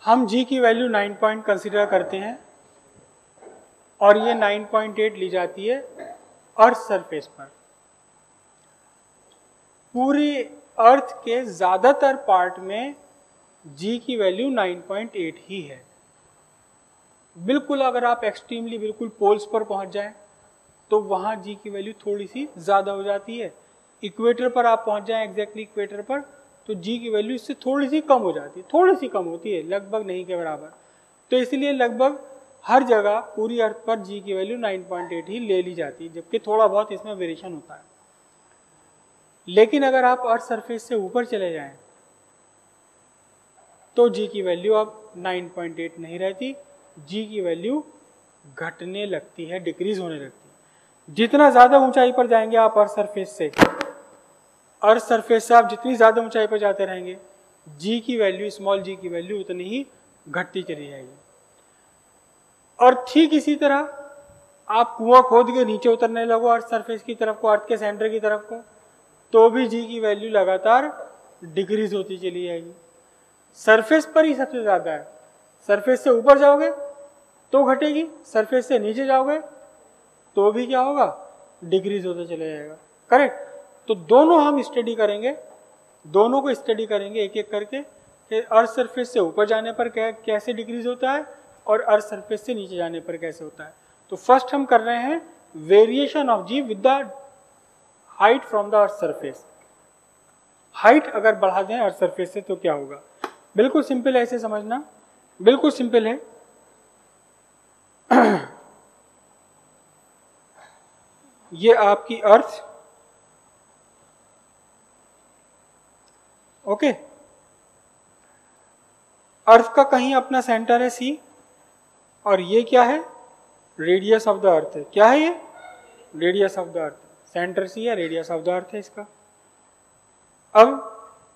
हम g की value 9 point consider करते हैं और ये 9.8 ली जाती है अर्थ सरफेस पर। पूरी अर्थ के ज्यादातर पार्ट में g की वैल्यू 9.8 ही है। बिल्कुल अगर आप एक्सट्रीमली बिल्कुल पोल्स पर पहुंच जाएं तो वहां g की वैल्यू थोड़ी सी ज्यादा हो जाती है। इक्वेटर पर आप पहुंच जाएं, एग्जैक्टली इक्वेटर पर, तो g की वैल्यू इससे थोड़ी सी कम हो जाती है, थोड़ी सी कम होती है, लगभग नहीं के बराबर। तो इसलिए लगभग हर जगह पूरी अर्थ पर g की वैल्यू 9.8 ही ले ली जाती है, जबकि थोड़ा बहुत इसमें वेरिएशन होता है। लेकिन अगर आप अर्थ सरफेस से ऊपर चले जाएं तो g की वैल्यू अब 9.8 नहीं रहती, g की वैल्यू घटने लगती है, डिक्रीज होने लगती है। जितना ज्यादा ऊंचाई पर जाएंगे आप अर्थ सरफेस से आप जितनी ज्यादा ऊंचाई पर जाते रहेंगे g की वैल्यू, स्मॉल g की वैल्यू उतनी ही घटती चली जाएगी। और ठीक इसी तरह आप कुआं खोद के नीचे उतरने लगो अर्थ सरफेस की तरफ को, अर्थ के सेंटर की तरफ को, तो भी g की वैल्यू लगातार डिक्रीज होती चली जाएगी। सरफेस पर ही सबसे ज्यादा है। सरफेस से ऊपर जाओगे तो घटेगी, सरफेस से नीचे जाओगे तो भी क्या होगा, डिक्रीज होता चला जाएगा। करेक्ट। तो दोनों हम स्टडी करेंगे, दोनों को स्टडी करेंगे एक एक करके कि अर्थ सरफेस से ऊपर जाने पर कैसे डिक्रीज होता है और अर्थ सरफेस से नीचे जाने पर कैसे होता है। तो फर्स्ट हम कर रहे हैं variation of G with the height from the earth surface. Height अगर बढ़ा दें अर्थ सरफेस से तो क्या होगा, बिल्कुल सिंपल है, ऐसे समझना, बिल्कुल सिंपल है। ये आपकी अर्थ, ओके, अर्थ का कहीं अपना सेंटर है सी, और ये क्या है, रेडियस ऑफ द अर्थ है। क्या है ये, radius of the earth. Centre C है, रेडियस ऑफ द अर्थ है इसका। अब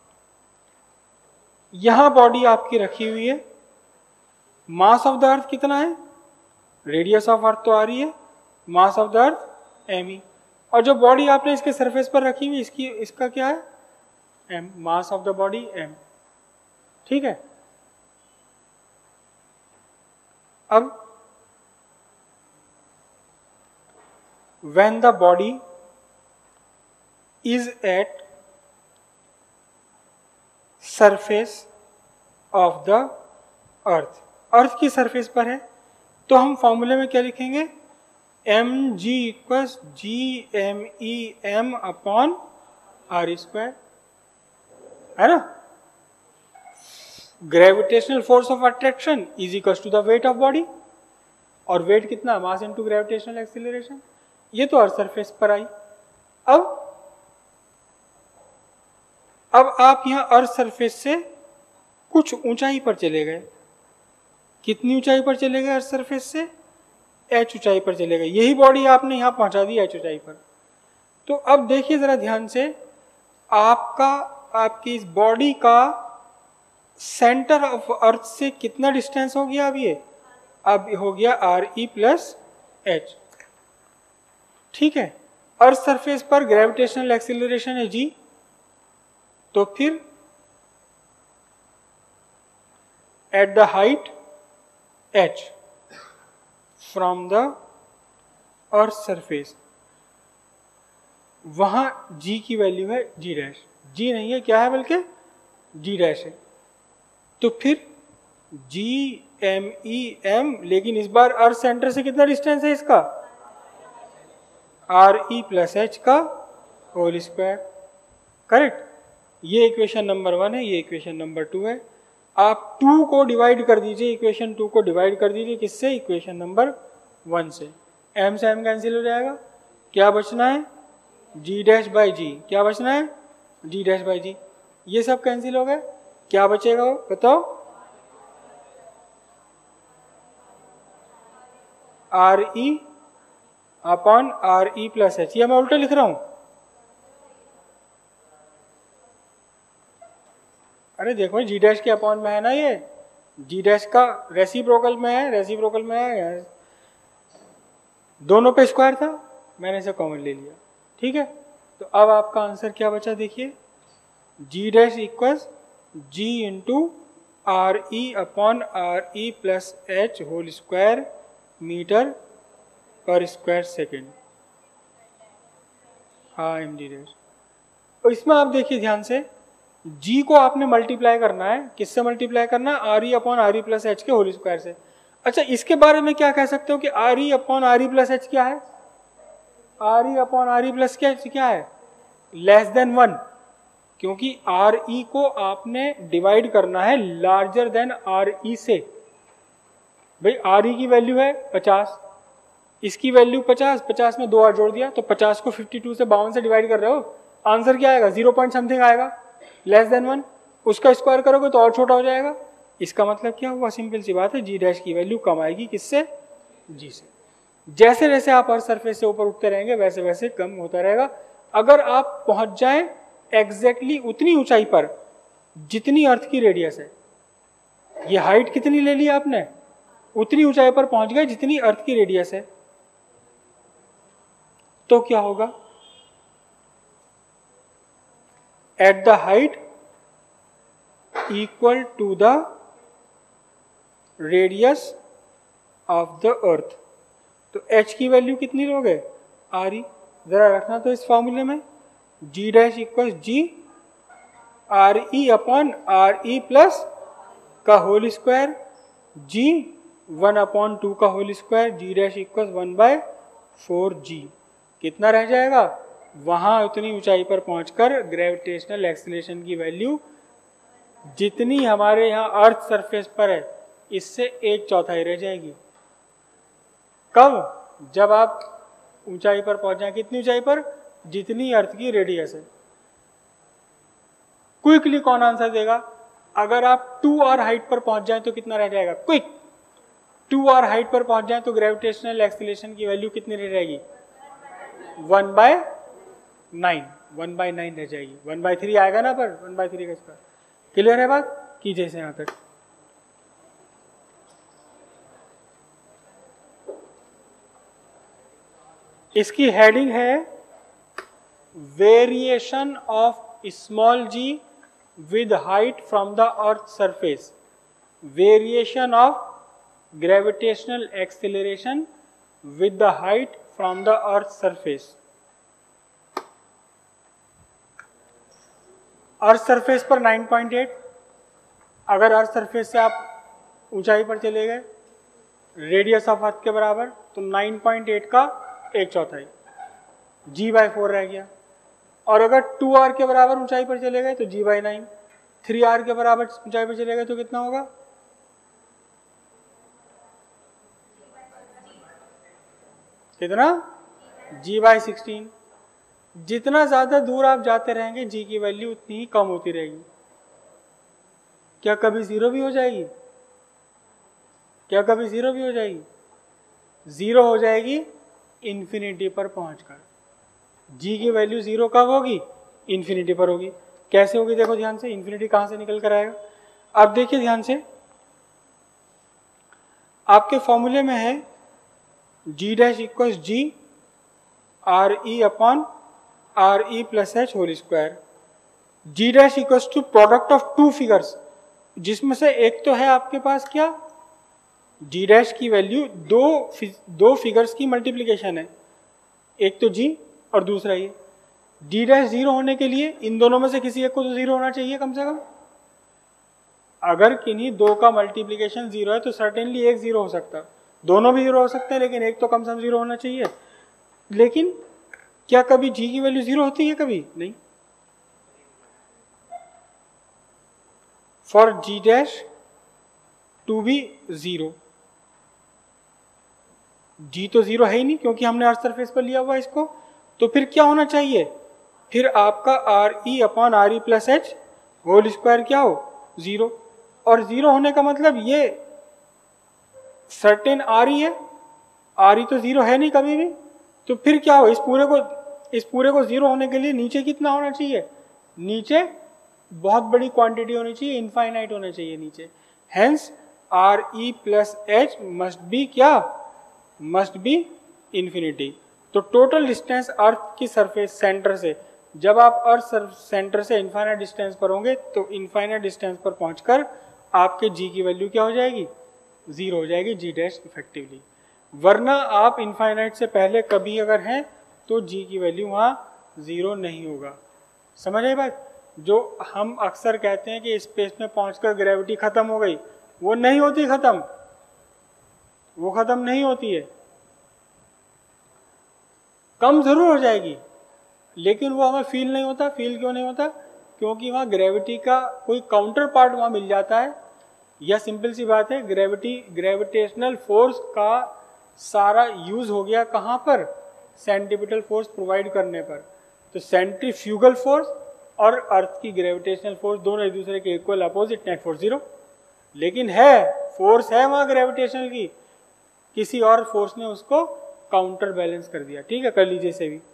यहां बॉडी आपकी रखी हुई है, मास ऑफ द अर्थ कितना है, रेडियस ऑफ अर्थ तो आ रही है, mass of the earth M E, और जो बॉडी आपने इसके सरफेस पर रखी हुई इसका क्या है, M, mass of the body M. ठीक है। अब when the body is at surface of the earth, अर्थ की सरफेस पर है, तो हम फॉर्मूले में क्या लिखेंगे, M G equals G M E M upon R square, है ना। Gravitational force of attraction is equals to the weight of body, और वेट कितना, मास इनटू ग्रेविटेशनल एक्सीलरेशन। ये तो अर्थ सरफेस पर आई। अब आप यहां अर्थ सरफेस से कुछ ऊंचाई पर चले गए। कितनी ऊंचाई पर चले गए अर्थ सरफेस से, h ऊंचाई पर चले गए। यही बॉडी आपने यहां पहुंचा दी h ऊंचाई पर। तो अब देखिए जरा ध्यान से, आपकी इस बॉडी का सेंटर ऑफ अर्थ से कितना डिस्टेंस हो गया, अब हो गया आर ई प्लस एच। ठीक है। अर्थ सरफेस पर ग्रेविटेशनल एक्सीलरेशन है जी, तो फिर at the height h from the earth surface, वहां g की वैल्यू है g डैश, g नहीं है, क्या है बल्कि g डैश है। तो फिर g m e m, लेकिन इस बार अर्थ सेंटर से कितना डिस्टेंस है इसका, आर ई प्लस एच का होल स्क्वायर। करेक्ट। ये इक्वेशन नंबर 1 है, ये इक्वेशन नंबर 2 है। आप 2 को डिवाइड कर दीजिए, इक्वेशन 2 को डिवाइड कर दीजिए किससे, इक्वेशन नंबर 1 से। m से m कैंसिल हो जाएगा, क्या बचना है, g डैश बाई जी, क्या बचना है, g डैश बाई जी। ये सब कैंसिल हो गए, क्या बचेगा बताओ, R E upon R E plus H. ये मैं उल्टा लिख रहा हूं, अरे देखो जी डैश के अपॉन में है ना, ये जी डैश का रेसिप्रोकल में है, रेसिप्रोकल में है, दोनों पे स्क्वायर था, मैंने इसे कॉमन ले लिया। ठीक है। तो अब आपका आंसर क्या बचा देखिए, G dash equals G into R E upon R E plus H whole square metre पर स्क्वायर सेकेंड। हाँ एम डी डैश। तो इसमें आप देखिए ध्यान से, g को आपने मल्टीप्लाई करना है, किससे मल्टीप्लाई करना है? R E upon R E plus H के होल स्क्वायर से। अच्छा, इसके बारे में क्या कह सकते हो कि R E upon R E plus H क्या है? R E upon R E plus क्या है? लेस देन 1, क्योंकि आर ई को आपने डिवाइड करना है लार्जर देन आर ई से। भाई आर ई की वैल्यू है 50, इसकी वैल्यू 50, 50 में 2 और जोड़ दिया तो 50 को 52 से 52 से डिवाइड कर रहे हो, आंसर क्या आएगा? 0 पॉइंट समथिंग आएगा, लेस देन 1। उसका स्क्वायर करोगे तो और छोटा हो जाएगा। इसका मतलब क्या हुआ? सिंपल सी बात है, जी डैश की वैल्यू कम आएगी, किससे? जी से। जैसे जैसे आप अर्थ सरफेस से ऊपर उठते रहेंगे वैसे वैसे कम होता रहेगा। अगर आप पहुंच जाएं एग्जैक्टली उतनी ऊंचाई पर जितनी अर्थ की रेडियस है, ये हाइट कितनी ले ली आपने? उतनी ऊंचाई पर पहुंच गए जितनी अर्थ की रेडियस है, तो क्या होगा? At the height equal to the radius of the earth. तो h की वैल्यू कितनी लोगे? R E. जरा रखना तो इस फॉर्मूले में, g dash equal G R E upon R E plus का होल स्क्वायर, g 1/2 का whole square, g dash equal 1/4g। कितना रह जाएगा? वहां उतनी ऊंचाई पर पहुंचकर ग्रेविटेशनल एक्सीलरेशन की वैल्यू जितनी हमारे यहाँ अर्थ सरफेस पर है इससे 1/4 रह जाएगी। कब? जब आप ऊंचाई पर पहुंच जाए। कितनी ऊंचाई पर? जितनी अर्थ की रेडियस है। क्विकली कौन आंसर देगा? अगर आप 2r हाइट पर पहुंच जाए तो कितना रह जाएगा? क्विक 2r हाइट पर पहुंच जाए तो ग्रेविटेशनल एक्सीलरेशन की वैल्यू कितनी रह जाएगी? 1/9, 1/9 रह जाएगी। 1/3 आएगा ना, पर 1/3 का स्क्वायर। क्लियर है बात? कीजिए इसे यहां तक। इसकी हेडिंग है variation of small G with height from the earth surface, variation of gravitational acceleration with the height from the earth surface. Earth surface पर 9.8, अगर अर्थ सरफेस से आप ऊंचाई पर चले गए रेडियस ऑफ अर्थ के बराबर, तो 9.8 का 1/4 g/4 रह गया। और अगर 2r के बराबर ऊंचाई पर चले गए तो g/9, 3r के बराबर ऊंचाई पर चले गए तो कितना होगा? कितना? g/16। जितना ज्यादा दूर आप जाते रहेंगे g की वैल्यू उतनी ही कम होती रहेगी। क्या कभी 0 भी हो जाएगी? क्या कभी 0 भी हो जाएगी? 0 हो जाएगी इंफिनिटी पर पहुंचकर। g की वैल्यू 0 कब होगी? इंफिनिटी पर होगी। कैसे होगी? देखो ध्यान से, इंफिनिटी कहां से निकल कर आएगा? अब देखिए ध्यान से, आपके फॉर्मूले में है g dash equal G R E upon R E plus H whole square. g dash equal to product of 2 figures, जिसमें से एक तो है आपके पास क्या? g डैश की वैल्यू दो फिगर्स की मल्टीप्लीकेशन है, एक तो g और दूसरा ये। d डैश 0 होने के लिए इन दोनों में से किसी एक को तो 0 होना चाहिए कम से कम। अगर किन्हीं दो का मल्टीप्लीकेशन 0 है तो सर्टेनली एक 0 हो सकता, दोनों भी 0 हो सकते हैं, लेकिन एक तो कम से कम 0 होना चाहिए। लेकिन क्या कभी g की वैल्यू 0 होती है? कभी नहीं। For g dash to be 0, g तो 0 है ही नहीं क्योंकि हमने अर्थ सरफेस पर लिया हुआ इसको, तो फिर क्या होना चाहिए? फिर आपका R E upon R E plus H whole square क्या हो? 0। और 0 होने का मतलब ये सर्टेन आर ई है, आर ई तो 0 है नहीं कभी भी, तो फिर क्या हो? इस पूरे को 0 होने के लिए नीचे कितना होना चाहिए? नीचे बहुत बड़ी क्वांटिटी होनी चाहिए, इनफाइनाइट होना चाहिए नीचे। Hence R E plus H must be क्या? Must be infinity. तो टोटल डिस्टेंस अर्थ की सरफेस सेंटर से, जब आप अर्थ सेंटर से इनफाइनाइट डिस्टेंस पर होंगे तो इनफाइनाइट डिस्टेंस पर पहुंचकर आपके जी की वैल्यू क्या हो जाएगी, 0 हो जाएगी, जी डैश इफेक्टिवली। वरना आप इनफाइनाइट से पहले कभी अगर हैं तो जी की वैल्यू वहाँ 0 नहीं होगा। समझ आई बात? जो हम अक्सर कहते हैं कि स्पेस में पहुंचकर ग्रेविटी खत्म हो गई, वो नहीं होती खत्म, वो खत्म नहीं होती है, कम जरूर हो जाएगी, लेकिन वो हमें फील नहीं होता। फील क्यों नहीं होता? क्योंकि वहाँ ग्रेविटी का कोई काउंटर पार्ट वहाँ मिल जाता है, या सिंपल सी बात है, ग्रेविटेशनल फोर्स का सारा यूज हो गया कहाँ पर, सेंट्रीपिटल फोर्स प्रोवाइड करने पर। तो सेंट्रीफ्यूगल फोर्स और अर्थ की ग्रेविटेशनल फोर्स दोनों एक दूसरे के इक्वल, अपोजिट, नेट फोर्स 0। लेकिन है, फोर्स है वहाँ ग्रेविटेशनल की, किसी और फोर्स ने उसको काउंटर बैलेंस कर दिया। ठीक है, कर लीजिए इसे भी।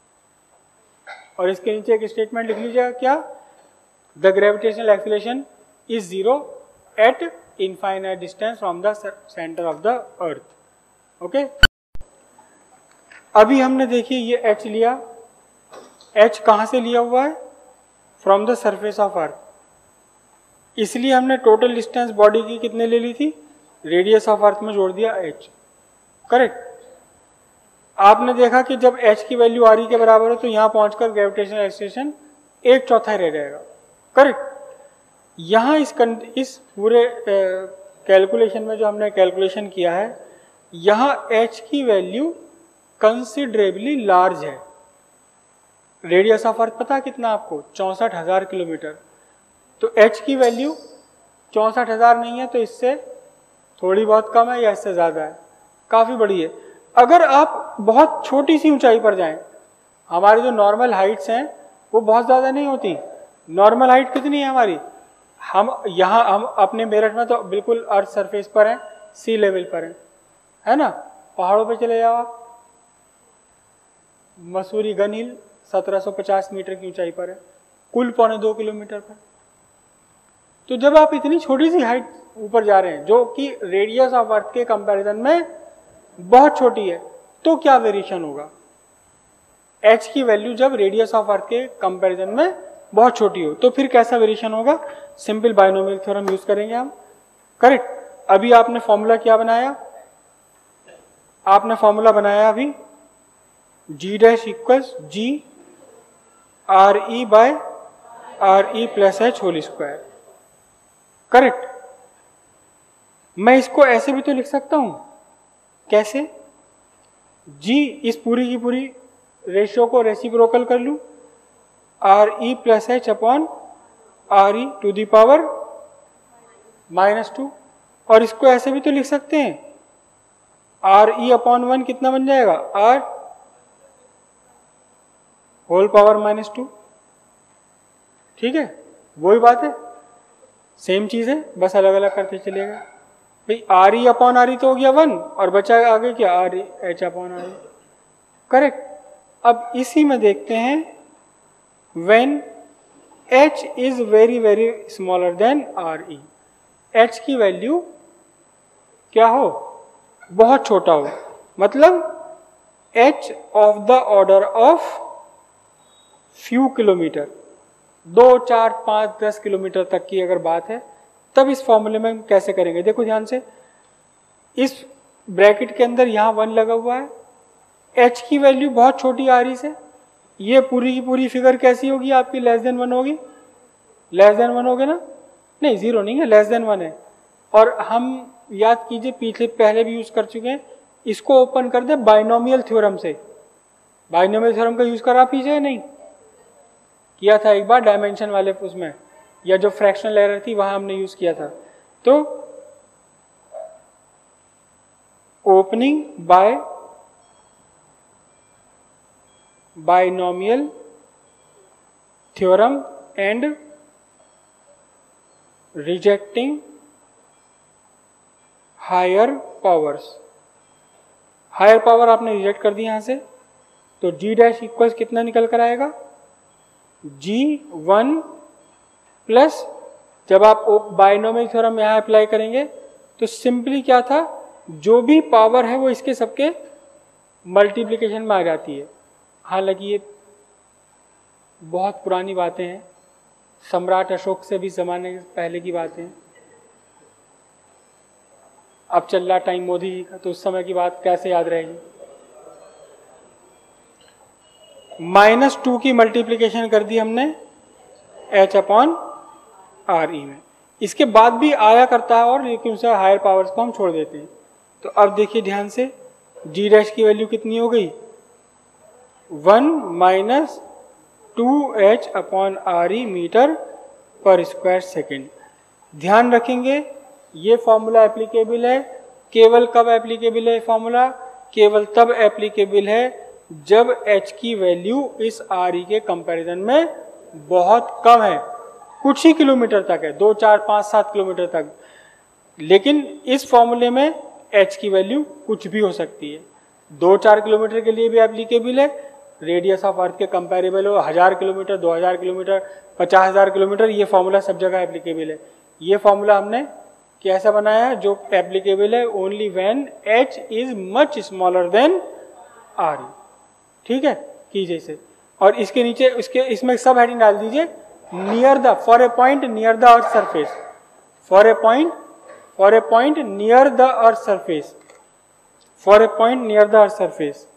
और इसके नीचे एक स्टेटमेंट लिख लीजिएगा, क्या? The gravitational acceleration is 0 at infinite distance from the centre of the earth. Okay, अभी हमने देखिए ये h लिया, h कहां से लिया हुआ है? From the surface of earth. इसलिए हमने टोटल डिस्टेंस बॉडी की कितने ले ली थी, रेडियस ऑफ अर्थ में जोड़ दिया h। करेक्ट। आपने देखा कि जब h की वैल्यू r e के बराबर हो तो यहां पहुंचकर ग्रेविटेशनल एक्सीलरेशन 1/4 रह जाएगा। करेक्ट। यहां इस पूरे कैलकुलेशन में जो हमने कैलकुलेशन किया है, यहां h की वैल्यू कंसिडरेबली लार्ज है। रेडियस ऑफ अर्थ पता कितना आपको? 64,000 किलोमीटर। तो h की वैल्यू 64,000 नहीं है, तो इससे थोड़ी बहुत कम है या इससे ज्यादा है, काफी बड़ी है। अगर आप बहुत छोटी सी ऊंचाई पर जाएं, हमारी जो नॉर्मल हाइट्स हैं वो बहुत ज्यादा नहीं होती। नॉर्मल हाइट कितनी है हमारी? हम अपने मेरठ में तो बिल्कुल अर्थ सरफेस पर हैं, सी लेवल पर है ना। पहाड़ों पे चले जाओ आप, मसूरी गन हिल 1750 मीटर की ऊंचाई पर है, कुल 2.25 किलोमीटर पर। तो जब आप इतनी छोटी सी हाइट ऊपर जा रहे हैं, जो कि रेडियस ऑफ अर्थ के कंपैरिजन में बहुत छोटी है, तो क्या वेरिएशन होगा? h की वैल्यू जब रेडियस ऑफ अर्थ के कंपैरिजन में बहुत छोटी हो तो फिर कैसा वेरिएशन होगा? सिंपल बाइनोमियल थ्योरम यूज करेंगे हम। करेक्ट। अभी आपने फॉर्मूला क्या बनाया? आपने फॉर्मूला बनाया अभी g dash equals g R E by R E plus H whole square. Correct. मैं इसको ऐसे भी तो लिख सकता हूं। कैसे? g इस पूरी की पूरी रेशियो को रेसिप्रोकल कर लूं, R E plus H upon R E to the power -2। और इसको ऐसे भी तो लिख सकते हैं, आर ई अपॉन 1 कितना बन जाएगा? R whole power -2। ठीक है, वही बात है, सेम चीज है, बस अलग अलग करते चलेगा। भाई R E upon R E तो हो गया 1, और बचा आगे क्या? R E H upon R E. Correct. अब इसी में देखते हैं, when h is very very smaller than R E, h की वैल्यू क्या हो? बहुत छोटा हो, मतलब h of the order of few kilometre, 2, 4, 5, 10 kilometre तक की अगर बात है, तब इस फॉर्मूले में कैसे करेंगे? देखो ध्यान से, इस ब्रैकेट के अंदर यहां 1 लगा हुआ है, h की वैल्यू बहुत छोटी आ रही से, ये पूरी की पूरी फिगर कैसी होगी आपकी? लेस देन 1 होगी। लेस देन 1 होगे ना? नहीं, 0 नहीं है, लेस देन 1 है। और हम याद कीजिए पहले भी यूज कर चुके हैं, इसको ओपन कर दे बाइनोमियल थ्योरम से। बाइनोमियल थ्योरम का यूज करा पीछे? नहीं किया था एक बार, डायमेंशन वाले उसमें, या जो फ्रैक्शनल एरर थी वहां हमने यूज किया था। तो opening by binomial theorem and rejecting higher powers. Higher power आपने रिजेक्ट कर दी यहां से, तो g डैश इक्वल्स कितना निकल कर आएगा? g1 प्लस, जब आप बाइनोमियल थ्योरम यहां अप्लाई करेंगे तो सिंपली क्या था, जो भी पावर है वो इसके सबके मल्टीप्लिकेशन में आ जाती है। हालांकि ये बहुत पुरानी बातें हैं, सम्राट अशोक से भी जमाने पहले की बातें हैं, अब चल रहा टाइम मोदी जी का, तो उस समय की बात कैसे याद रहेगी। -2 की मल्टीप्लीकेशन कर दी हमने H/RE में, इसके बाद भी आया करता है और लेकिन उसे हायर पावर्स को हम छोड़ देते हैं। तो अब देखिए ध्यान से, G डैश की वैल्यू कितनी हो गई, 1 - 2H/RE मीटर पर स्क्वायर सेकेंड। ध्यान रखेंगे ये फॉर्मूला एप्लीकेबल है, केवल कब एप्लीकेबल है फॉर्मूला, केवल तब एप्लीकेबल है जब H की वैल्यू इस RE के कंपैरिजन में बहुत कम है, कुछ ही किलोमीटर तक है, 2, 4, 5, 7 किलोमीटर तक। लेकिन इस फॉर्मूले में H की वैल्यू कुछ भी हो सकती है, 2-4 किलोमीटर के लिए भी एप्लीकेबल है, रेडियस ऑफ अर्थ के कंपैरेबल हो 1000 किलोमीटर, 2000 किलोमीटर, 50,000 किलोमीटर, ये फॉर्मूला सब जगह एप्लीकेबल है। ये फॉर्मूला हमने कैसा बनाया है, जो एप्लीकेबल है only when H is much smaller than RE। ठीक है, कीजिए इसे, और इसके नीचे इसमें सब हेडिंग डाल दीजिए, near the, for a point near the earth surface, for a point near the earth surface, for a point near the earth surface.